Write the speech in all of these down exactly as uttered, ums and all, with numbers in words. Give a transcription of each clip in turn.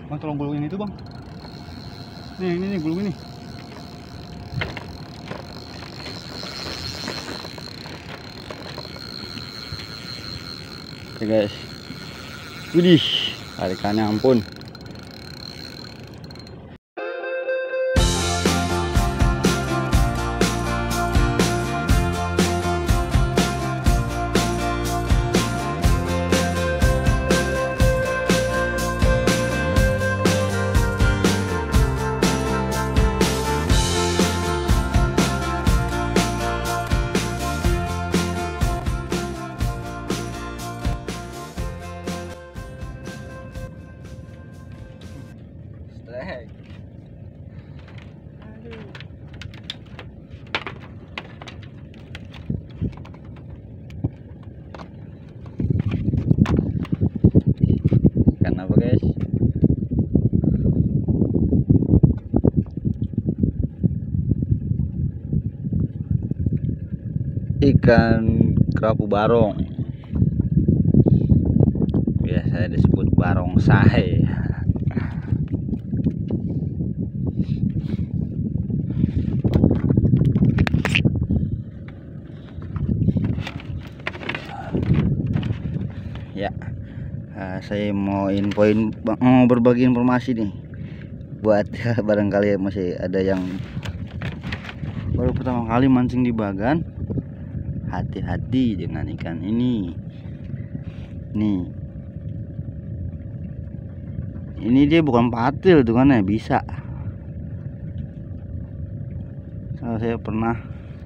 Bang, tolong gulungin itu bang. Nih, ini nih gulung ini. Oke guys. Widih, tarikannya ampun. Strek. Aduh. Ikan apa guys? Ikan kerapu barong, biasa disebut barongsai. Ya, uh, saya mau infoin, mau berbagi informasi nih buat barangkali masih ada yang baru pertama kali mancing di Bagan. Hati-hati dengan ikan ini. Nih, ini dia bukan patil tuh kan ya, bisa. Kalau saya pernah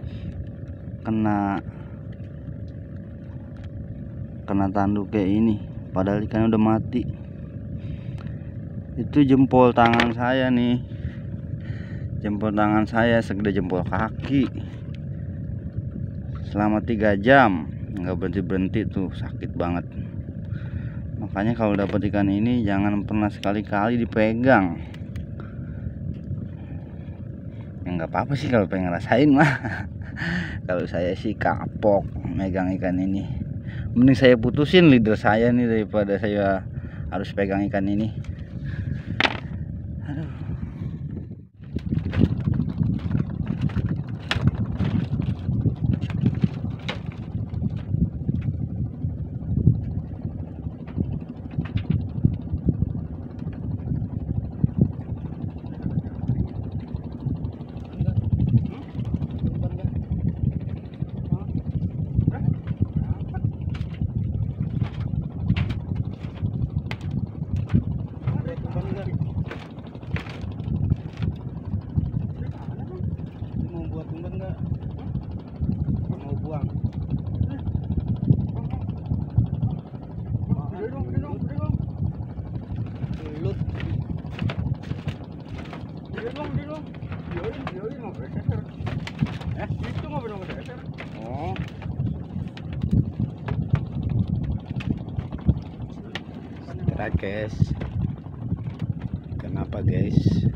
kena kena tanduk kayak ini, padahal ikan udah mati. Itu jempol tangan saya nih, jempol tangan saya segede jempol kaki. Selama tiga jam nggak berhenti berhenti tuh, sakit banget. Makanya kalau dapat ikan ini jangan pernah sekali-kali dipegang. Ya nggak apa-apa sih kalau pengen rasain mah. Kalau saya sih kapok megang ikan ini. Mending saya putusin leader saya nih daripada saya harus pegang ikan ini. Aduh. Oh. Setelah guys. Kenapa guys?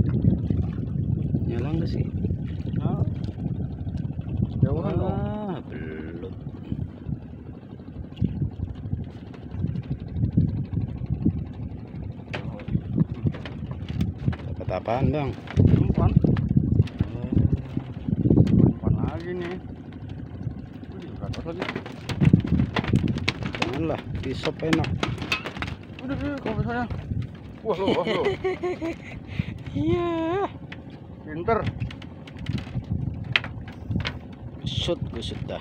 Nyala nggak sih? Oh. Jauhan dong. Ah, belum. Dapat apaan bang? Umpan. Umpan lagi nih. Janganlah, pisop enak. Udah deh, kalau saya. Wah lo, wah lo. Iya. Pinter. Shoot, gue dah.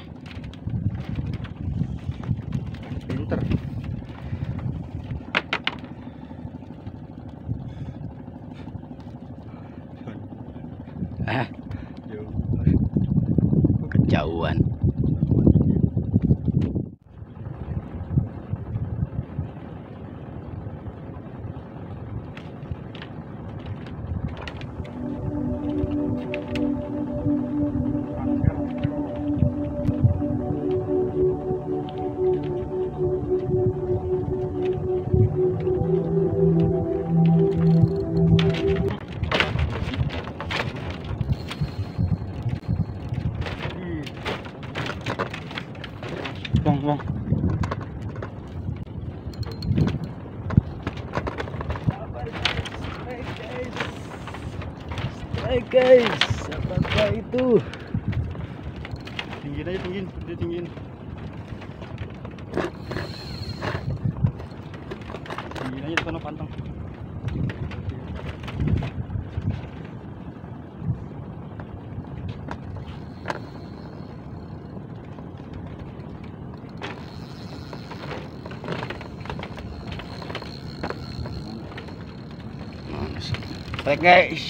Pinter. Ah, kejauhan. Hai guys, apakah itu? Tinggiin aja, tinggiin, dia tinggiin. Tinggiin aja di sana pantang. Baik guys.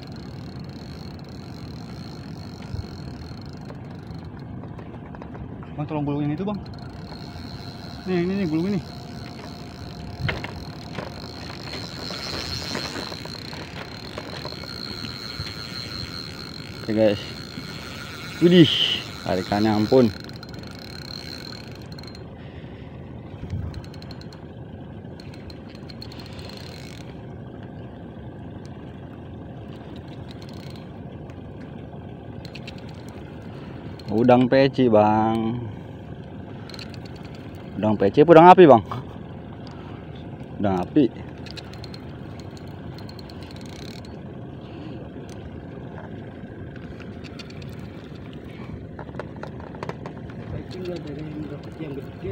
Bang, tolong gulungin itu bang. Nih, ini nih gulung ini. Oke guys. Widih, tarikannya ampun. Udang peci bang. Udang peci apa udang api bang? Udang api. Tinggal dari yang gede.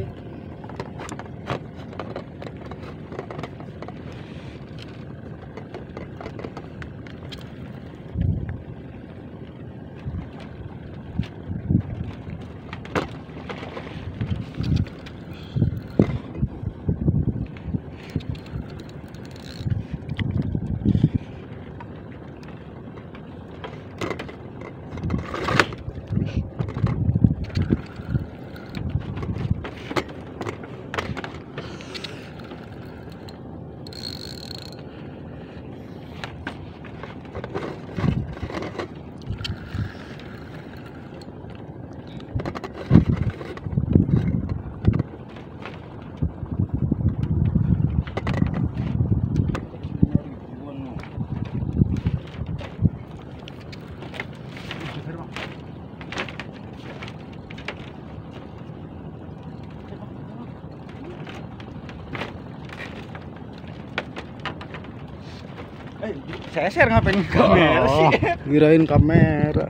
Eh, saya share ngapain kamera Oh, sih? kirain kamera.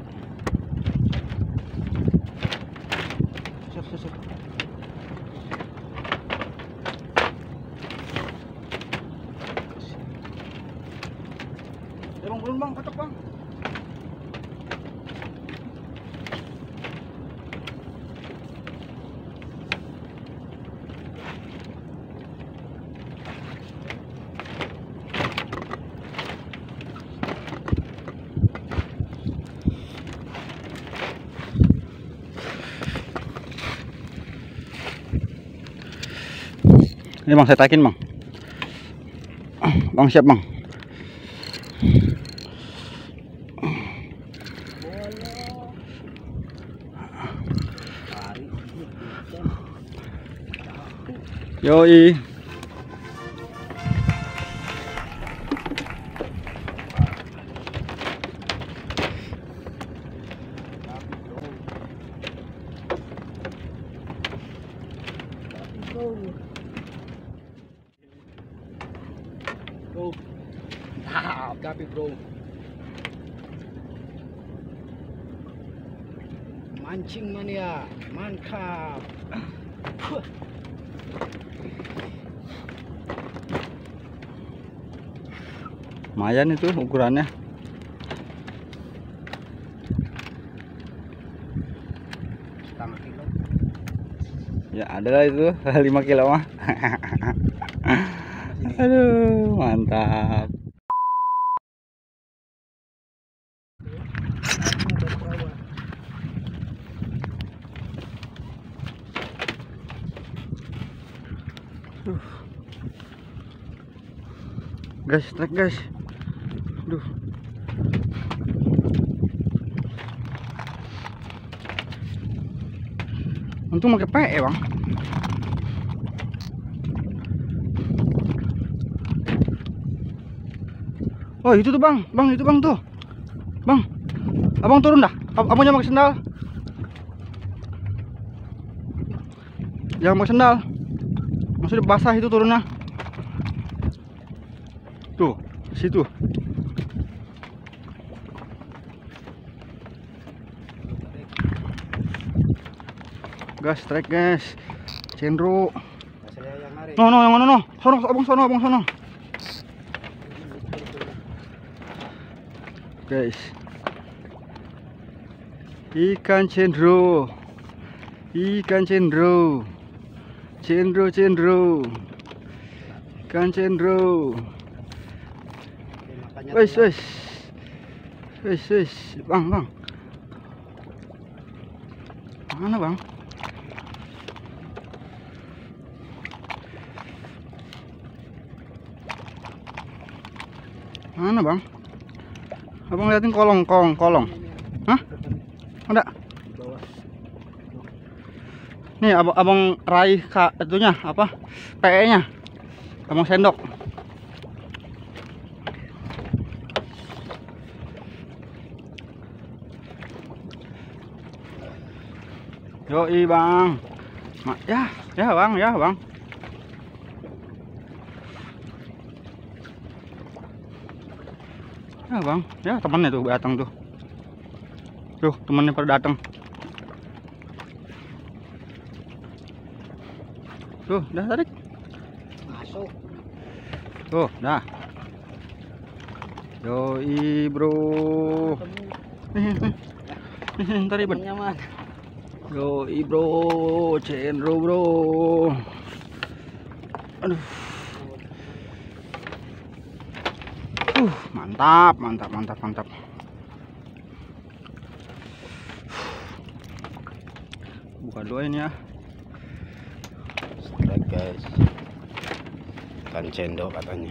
Share, share, share. Ya bang, belum bang, kocok bang. Ini bang, saya taikin bang. Bang siap bang. Yoi. Bro, mantap tapi bro. Mancing mania, mantap. Lumayan itu ukurannya. Setengah kilo. Ya ada lah itu lima kilo mah. Aduh, mantap. Duh. Guys, trek guys. Duh. Untung pakai P E, Bang. Oh, itu tuh, Bang. Bang, itu Bang tuh. Bang. Abang turun dah. Ab Abang jangan pakai sendal. Jangan pakai sendal. Maksudnya basah itu turunnya. Tuh, situ. gas strike guys, cendro. Saya yang narik. No no yang mana no, sono abang sono abang sono. Guys, ikan cendro, ikan cendro, cendro cendro, ikan cendro. Wes wes, wes wes, bang bang, mana bang? Mana bang? Abang liatin kolong, kolong, kolong. Hah? Ada? Nih abang, abang raih kak itunya apa? P E-nya. Abang sendok. Yoi bang. Ma- ya, ya bang, ya bang. Ya bang, ya temannya tuh datang tuh. Tuh temannya pada datang. Tuh, dah tarik. Masuk. Tuh, dah. Yoi bro. Ntar ribet. Nyaman. Yoi bro, cendro bro. Aduh. Uh, mantap, mantap, mantap, mantap. Buka dua ini ya. Strike guys. Ikan cendok katanya.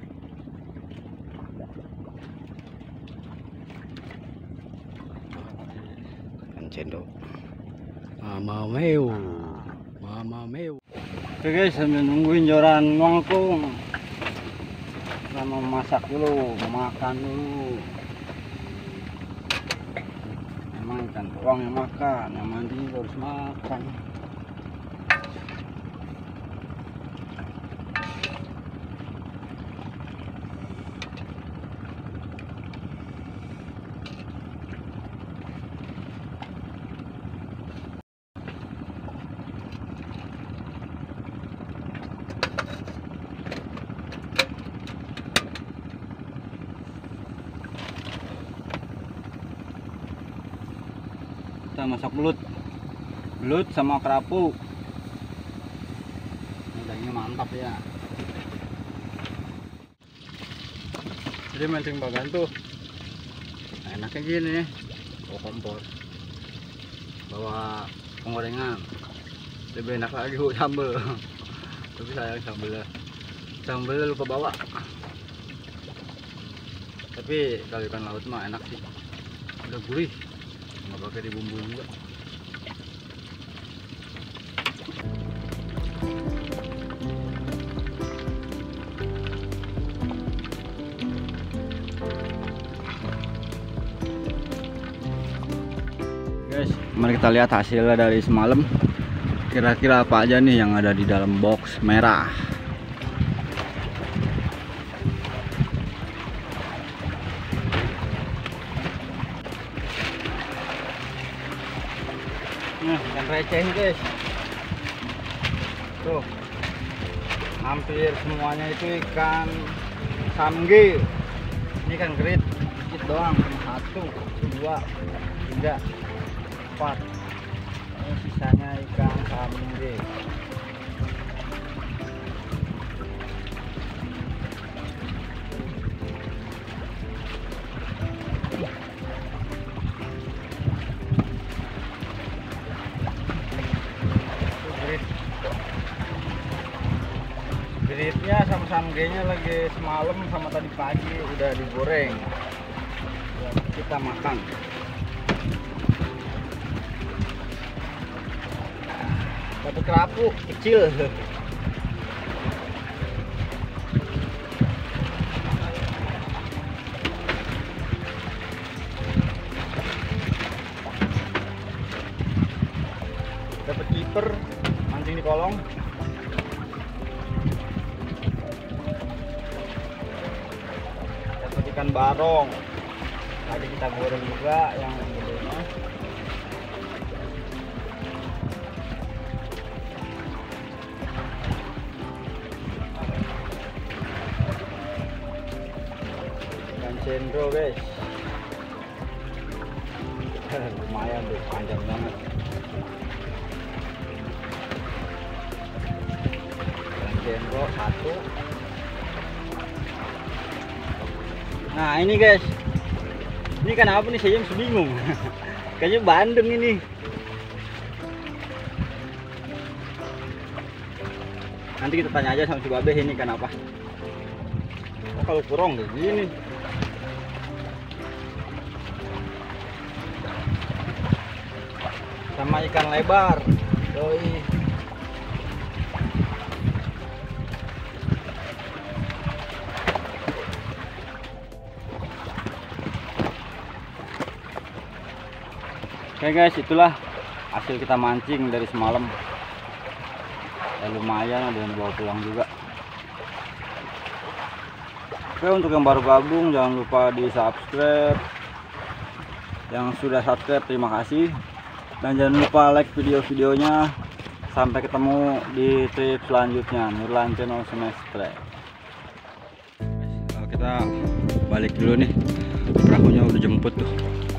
Ikan cendok. Mama meu. Mama meu. Oke guys, sambil nungguin joran ngongkong. Kita mau masak dulu, mau makan dulu. Emang ikan tuang yang makan, yang mandi harus makan. Kita masak belut, belut sama kerapu. Dagingnya mantap ya. Jadi mancing bagan tuh enaknya gini, bawa kompor, bawa penggorengan, lebih enak lagi bu sambel. Tapi sayang sambelnya, sambelnya lupa bawa. Tapi kalau ikan laut mah enak sih, udah gurih. Nggak pakai dibumbuin juga. Guys, mari kita lihat hasilnya dari semalam. Kira-kira apa aja nih yang ada di dalam box merah. Nah, ikan receh guys. Tuh, hampir semuanya itu ikan samgil. Ini kan kerit dikit doang. Satu, dua, tiga, empat. Ini sisanya ikan samgil. Beritnya sama samgenya lagi semalam sama tadi pagi udah digoreng. Kita makan. Dapat kerapu kecil. Dapat kiper mancing di kolong. Dapat ikan barong. Tadi kita goreng juga yang gedenya. cendro guys. Lumayan deh, panjang banget. Ikan cendro satu. Nah ini guys, ini kan apa nih, saya masih bingung. Kayaknya bandeng ini. Nanti kita tanya aja sama si Babe ini kan apa. Oh, kalau kurang kayak gini. Sama ikan lebar. Yoi. Oke guys, itulah hasil kita mancing dari semalam. Ya, lumayan, ada yang bawa pulang juga. Oke, untuk yang baru gabung jangan lupa di subscribe. Yang sudah subscribe terima kasih. Dan jangan lupa like video-videonya. Sampai ketemu di trip selanjutnya. Nurlan Channel Semestre. Kita balik dulu nih. Perahunya udah jemput tuh.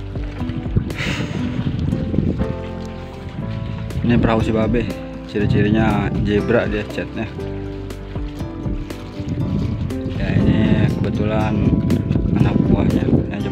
Ini perahu si Babe. Ciri-cirinya zebra dia catnya. Ya ini kebetulan anak buahnya yang